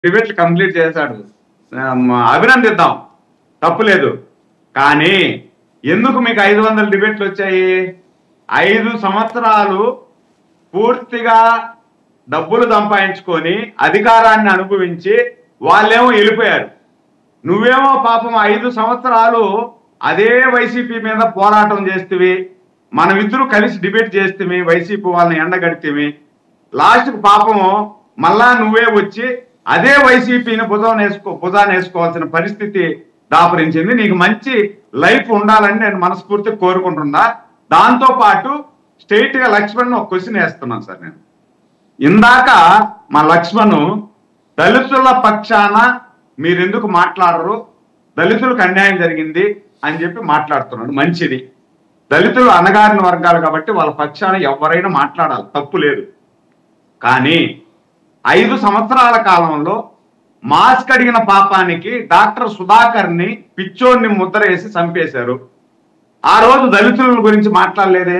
డిబేట్లు కంప్లీట్ చేశాడు, అభినందిద్దాం, తప్పు లేదు. కానీ ఎందుకు మీకు 500 డిబేట్లు వచ్చాయి? 5 సంవత్సరాలు పూర్తిగా డబ్బులు సంపాదించుకొని అధికారాన్ని అనుభవించి వాళ్ళేమో వెళ్ళిపోయారు. నువ్వేమో పాపం 5 సంవత్సరాలు అదే వైసీపీ మీద పోరాటం చేస్తేవి, మనమిద్దరూ కలిసి డిబేట్ చేస్తేవి, వైసీపీ వాళ్ళని ఎండగడితేవి, లాస్ట్కి పాపము మళ్ళా నువ్వే వచ్చి అదే వైసీపీని భుజాన్ని వేసుకోవాల్సిన పరిస్థితి దాపరించింది. నీకు మంచి లైఫ్ ఉండాలని నేను మనస్ఫూర్తిగా కోరుకుంటున్నా. దాంతో పాటు స్ట్రైట్ గా లక్ష్మణ్ ఒక క్వశ్చన్ వేస్తున్నాను సార్. నేను ఇందాక మా లక్ష్మణ్ దళితుల పక్షాన మీరెందుకు మాట్లాడరు, దళితులకు అన్యాయం జరిగింది అని చెప్పి మాట్లాడుతున్నాడు. మంచిది, దళితులు అణగారిన వర్గాలు కాబట్టి వాళ్ళ పక్షాన ఎవరైనా మాట్లాడాలి, తప్పు లేదు. కానీ 5 సంవత్సరాల కాలంలో మాస్క్ అడిగిన పాపానికి డాక్టర్ సుధాకర్ని పిచ్చోడిని ముద్ర వేసి చంపేశారు. ఆ రోజు దళితుల గురించి మాట్లాడలేదే.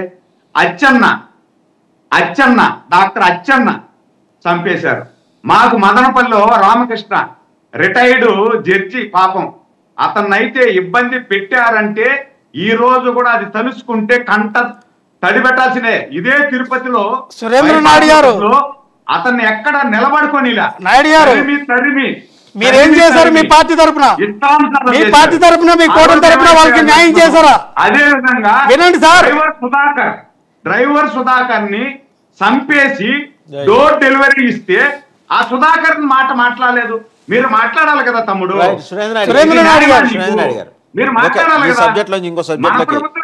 అచ్చన్న డాక్టర్ అచ్చన్న చంపేశారు. మాకు మదనపల్లిలో రామకృష్ణ రిటైర్డ్ జడ్జి పాపం, అతన్నైతే ఇబ్బంది పెట్టారంటే ఈ రోజు కూడా అది తలుసుకుంటే కంట తడిపెట్టాల్సినే. ఇదే తిరుపతిలో సురేంద్రనాయుడు గారు అతన్ని ఎక్కడ నిలబడుకొని తరిమి మీరేం చేశారు? మీ పార్టీ తరఫున మీ కూటమి తరఫున వాళ్ళకి న్యాయం చేశారా? అదే విధంగా వినండి సార్, డ్రైవర్ సుధాకర్ ని చంపేసి డోర్ డెలివరీ ఇస్తే ఆ సుధాకర్ మాట మాట్లాడలేదు. మీరు మాట్లాడాలి కదా తమ్ముడు. సురేంద్రనాయుడు గారు మీరు మాట్లాడాలి కదా. సబ్జెక్ట్ లో ఇంకో సబ్జెక్ట్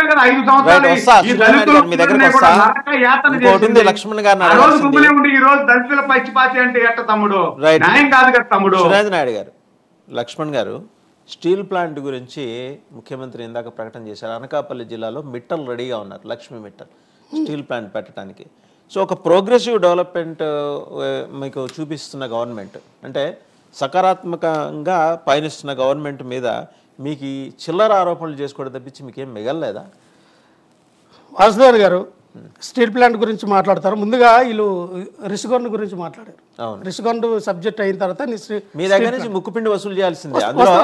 లక్ష్మణ్ గారు ఈ రోజు దళితుల పచ్చిపాతి అంటే ఎట్ట తమ్ముడు? న్యాయం కాదు కదా తమ్ముడు. సురేంద్రనాయుడు గారు, లక్ష్మణ్ గారు స్టీల్ ప్లాంట్ గురించి ముఖ్యమంత్రి ఇందాక ప్రకటన చేశారు. అనకాపల్లి జిల్లాలో మిట్టలు రెడీగా ఉన్నారు, లక్ష్మీ మిట్టల్ స్టీల్ ప్లాంట్ పెట్టడానికి. సో ఒక ప్రోగ్రెసివ్ డెవలప్మెంట్ మీకు చూపిస్తున్న గవర్నమెంట్, అంటే సకారాత్మకంగా పయనిస్తున్న గవర్నమెంట్ మీద మీకు ఈ చిల్లర ఆరోపణలు చేసుకోవడం తప్పించి మీకేం మిగలలేదా? వాసుదేవ్ గారు స్టీల్ ప్లాంట్ గురించి మాట్లాడతారు. ముందుగా వీళ్ళు రిషికొండ గురించి మాట్లాడారు. రిషికొండ సబ్జెక్ట్ అయిన తర్వాత మీ దగ్గర నుంచి ముక్కుపిండి వసూలు చేయాల్సిందే.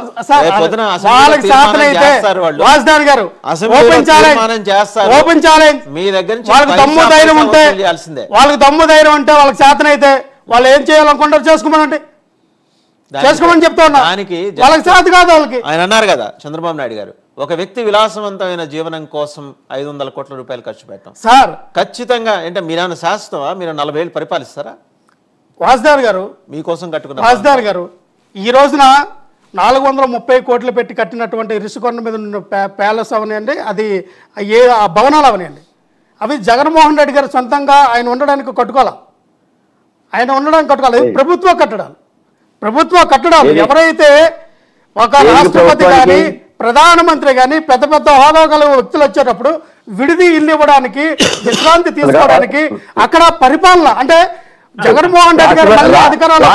మీ దగ్గర వాళ్ళకి దమ్ము ధైర్యం ఉంటే వాళ్ళకి చేతనైతే వాళ్ళు ఏం చేయాలనుకుంటారు చేసుకోమనంటే చేసుకోమని చెప్తా ఉన్నా. వాళ్ళకి చేత కాదు. వాళ్ళకి ఆయన అన్నారు కదా చంద్రబాబు నాయుడు గారు, ఒక వ్యక్తి విలాసవంతమైన జీవనం కోసం 500 కోట్ల రూపాయలు ఖర్చు పెట్టాం సార్. ఖచ్చితంగా అంటే మీరేమైనా శాశ్వతమా? మీరు 40 ఏళ్ళు పరిపాలిస్తారా? వాసుదేవ్ గారు మీకోసం కట్టుకున్న వాసుదేవ్ గారు ఈ రోజున 430 కోట్లు పెట్టి కట్టినటువంటి రిషికొండ మీద ఉన్న ప్యాలెస్ అవనివ్వండి, అది ఆ భవనాలు అవనివ్వండి, అవి జగన్మోహన్ రెడ్డి గారు సొంతంగా ఆయన ఉండడానికి కట్టుకోవాలి. ప్రభుత్వ కట్టడాలు ఎవరైతే ఒక రాష్ట్రపతి కానీ ప్రధానమంత్రి కానీ పెద్ద పెద్ద హోదా గల వ్యక్తులు వచ్చేటప్పుడు విడిది ఇల్లు ఇవ్వడానికి, విశ్రాంతి తీసుకోవడానికి, అక్కడ పరిపాలన అంటే జగన్మోహన్ రెడ్డి గారు మళ్ళీ అధికారాలు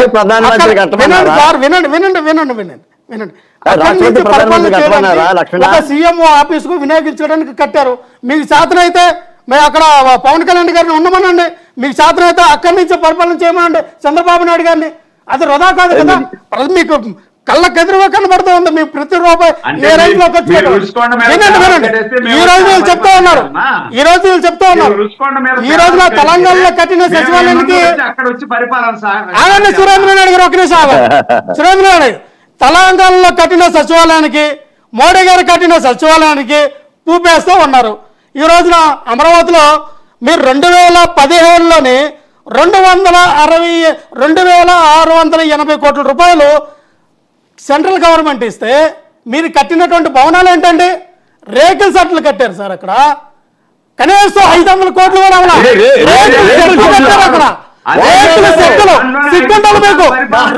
ఒక సీఎంఓ ఆఫీస్ కు వినియోగించడానికి కట్టారు. మీకు చేతనైతే మేము అక్కడ పవన్ కళ్యాణ్ గారిని ఉండమనండి, మీకు చేతనైతే అక్కడి నుంచి పరిపాలన చేయమనండి చంద్రబాబు నాయుడు గారిని. అది వృధా కాదు కదా. మీకు కళ్ళకు ఎదురుగా కనబడుతూ ఉంది మీ ప్రతి రూపాయి ఏ రేంజ్లోకి వచ్చి. ఈ రోజు వీళ్ళు చెప్తా ఉన్నారు ఈ రోజున తెలంగాణలో కట్టిన సచివాలయానికి ఆగండి సురేంద్రనాయుడు గారు, ఒక నిమిషం సురేంద్రనాయుడు, తెలంగాణలో కట్టిన సచివాలయానికి మోడీ గారు కట్టిన సచివాలయానికి పూపేస్తూ ఉన్నారు. ఈ రోజున అమరావతిలో మీరు 2017లోని 2680 కోట్ల రూపాయలు సెంట్రల్ గవర్నమెంట్ ఇస్తే మీరు కట్టినటువంటి భవనాలు ఏంటండి? రేకుల సెట్లు కట్టారు సార్. అక్కడ కనీసం 500 కోట్లు కూడా అక్కడ సిగ్గుండాలి మీకు.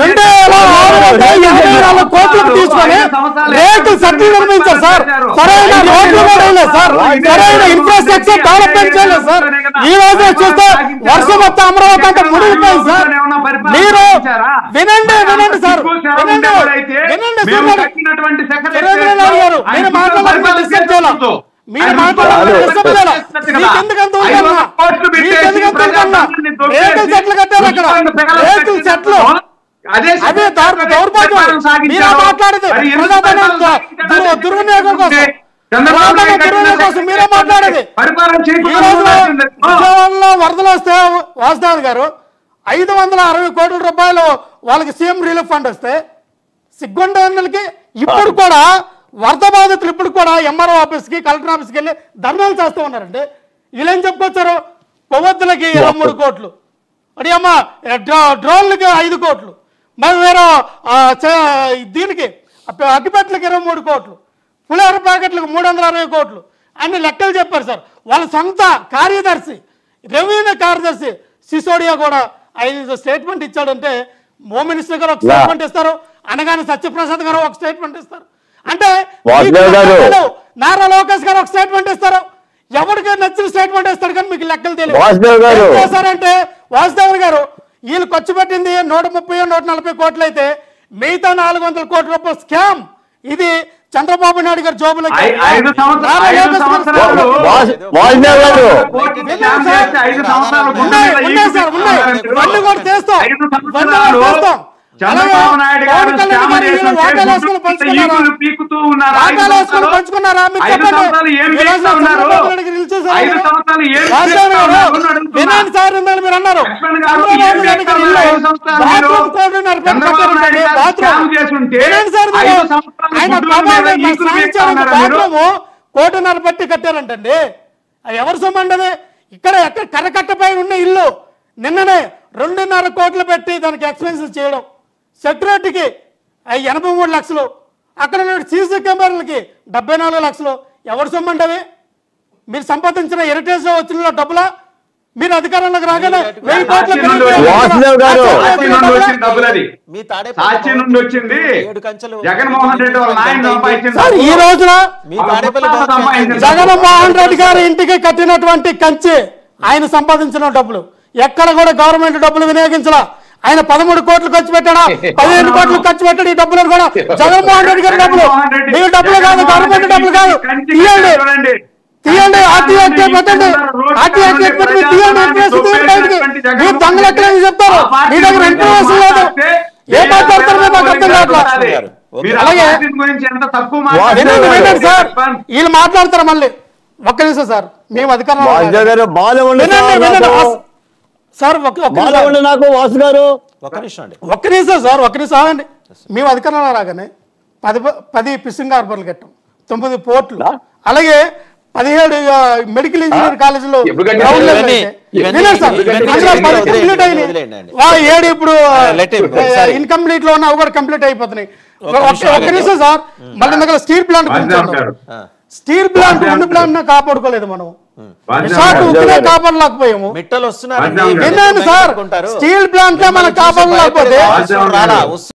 2684 కోట్లకు తీసుకొని రేకుల సెట్లు నిర్మించారు సార్. సరైన రోడ్లు కూడా లేదు సార్, సరైన ఇన్ఫ్రాస్ట్రక్చర్ డెవలప్మెంట్ చేయలేదు సార్. ఈ రోజు చూస్తే వర్షం మొత్తం అమరావతి అంటే మునిగిపోయింది సార్. మీరు వినండి సార్, సురేంద్రనాయుడు గారు, మీరు మాట్లాడాలి డిస్కస్ చేయాలి. మీరు మాట్లాడాలి రేకుల చెట్లు కట్టారు అక్కడ, రేకుల చెట్లు అదే దౌర్భాగ్యం. మీరే మాట్లాడేది దుర్వినియోగం కోసం, దుర్వినియోగం కోసం మీరే మాట్లాడేది. విజయవాడలో వరదలు వస్తే వాసుదేవన్ గారు 560 కోట్ల రూపాయలు వాళ్ళకి సీఎం రిలీఫ్ ఫండ్ వస్తే సిగ్గుండకి ఇప్పుడు కూడా వరద బాధితులు ఇప్పుడు కూడా ఎంఆర్ఓ ఆఫీస్కి కలెక్టర్ ఆఫీస్కి వెళ్ళి ధర్నాలు చేస్తూ ఉన్నారండి. వీళ్ళేం చెప్పుకొచ్చారు? కొవ్వొత్తులకి 23 కోట్లు, అడి అమ్మ డ్రోన్లకి 5 కోట్లు, మరి వేరే దీనికి అగ్గిపెట్లకి 23 కోట్లు, పులిహోర ప్యాకెట్లకు 360 కోట్లు అన్ని లెక్కలు చెప్పారు సార్. వాళ్ళ సొంత కార్యదర్శి రెవెన్యూ కార్యదర్శి సిసోడియా కూడా 5 స్టేట్మెంట్ ఇచ్చాడంటే హోమ్ మినిస్టర్ గారు ఒక స్టేట్మెంట్ ఇస్తారు, అనగానే సత్యప్రసాద్ గారు ఒక స్టేట్మెంట్ ఇస్తారు, అంటే నారా లోకేష్ గారు ఒక స్టేట్మెంట్ ఇస్తారు. ఎవరికి నచ్చిన స్టేట్మెంట్ ఇస్తాడు కానీ మీకు లెక్కలు తెలియదు. చేశారంటే వాసుదేవన్ గారు వీళ్ళు ఖర్చు పెట్టింది 130-140 కోట్లు అయితే మిగతా 400 కోట్ల రూపాయలు స్కామ్. ఇది చంద్రబాబు నాయుడు గారు జోబులకి పంచుకున్నారా? వినండి సార్, మీరు అన్నారు కోటిన్నర పెట్టి కట్టారంటండి. అది ఎవరు సొమ్మండది? ఇక్కడ ఎక్కడ కరకట్టపై ఉన్న ఇల్లు నిన్ననే 2.5 కోట్లు పెట్టి దానికి ఎక్స్పెన్సివ్ చేయడం, సెక్యూరిటీకి 83 లక్షలు, అక్కడ సీసీ కెమెరాలకి 74 లక్షలు. ఎవరు సొమ్మండవి? మీరు సంపాదించిన హెరిటేజ్ వచ్చిన డబ్బులా? మీరు అధికారంలోకి రాగానే 1000 కోట్ల ఈ రోజున జగన్మోహన్ రెడ్డి గారి ఇంటికి కట్టినటువంటి కంచె ఆయన సంపాదించిన డబ్బులు. ఎక్కడ కూడా గవర్నమెంట్ డబ్బులు వినియోగించాల. ఆయన 13 కోట్లు ఖర్చు పెట్టాడా, 15 కోట్లు ఖర్చు పెట్టాడు. ఈ డబ్బులు కూడా జగన్మోహన్ రెడ్డి గారి డబ్బులు, మీ డబ్బులు కాదు, గవర్నమెంట్ డబ్బులు కాదు. తీయండి తీయండి, ఆర్టీఐ పెట్టండి, ఆర్టీఐ పెట్టి తీయండి. మీరు దొంగ లెక్కలు చెప్తారు, మీ దగ్గర ఇన్ఫర్మేషన్ లేదు. ఏ మాట్లాడతారు మీరు నాకు అర్థం కావట్లేదు. అలాగే వినండి సార్, వీళ్ళు మాట్లాడతారు మళ్ళీ. ఒక్క నిమిషం సార్, మేము అధికారంలో సార్ ఒక్క నిమిషం సార్, ఒక్క నిమిషం ఆగండి. మేము అధికారంలో రాగానే 10 ఫిషింగ్ హార్బర్లు కట్టాం, 9 పోర్ట్లు, అలాగే 17 మెడికల్ ఇంజనీర్ కాలేజీలో 7 ఇప్పుడు ఇన్కంప్లీట్ లో ఉన్న కూడా కంప్లీట్ అయిపోతున్నాయి. ఒక్క నిమిషం సార్, మళ్ళీ దగ్గర స్టీల్ ప్లాంట్ గురించి, స్టీల్ ప్లాంట్ 2 ప్లాంట్ కాపాడుకోలేదు మనం, కాపాడలేకపోయాము. మిట్టలు వస్తున్నారు సార్, స్టీల్ ప్లాంట్ మనం కాపాడలేకపోతే